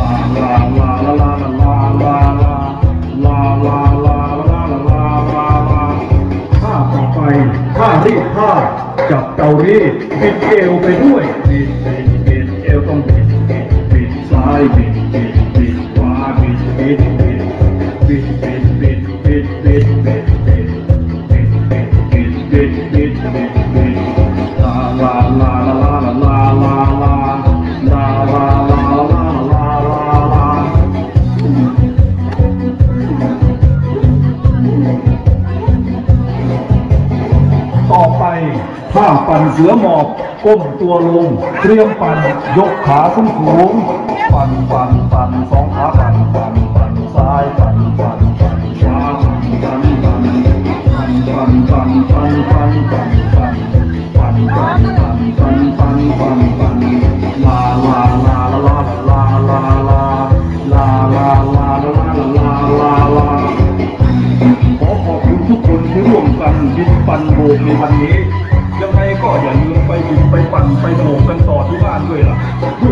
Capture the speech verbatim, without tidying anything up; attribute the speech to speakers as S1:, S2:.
S1: ลาลาลาลาลาลาลาลาลาลาลาลาลาลาลาท่าต่อไปท่ารีดผ้าจับเตารีดบิดเอวไปด้วยบิดบิดบิดเอวต้องบิดบิดบิดซ้ายบิดบิดบิดขวาบิดบิดบิดบิดบิดบิดบิดบิดบิดบิดบิดบิดบิดบิดบิดบิดลาลาลาลาลาลาลาลาลาลาลาลาลาลาลาต่อไปท่าปั่นเสือหมอบก้มตัวลงเตรียมปั่นยกขาขึ้นสูงปั่นปั่นปั่นสองขาปั่นปั่นปั่นซ้ายปั่นปั่นปั่นขวาปั่นปั่นปั่นปั่นปั่นปั่นปั่นปั่นปั่นปั่นปั่นปั่นปั่นปั่นปั่นปั่นปั่นลาลาลาลาลาลาลาลาลาลาลาลาลาลาลาขอขอบคุณทุกคนที่ร่วมกันบิดปั่นโบกในวันนี้ยังไงก็อย่าลืมไปบิดไปปั่นไปโบกกันต่อที่บ้านด้วยล่ะ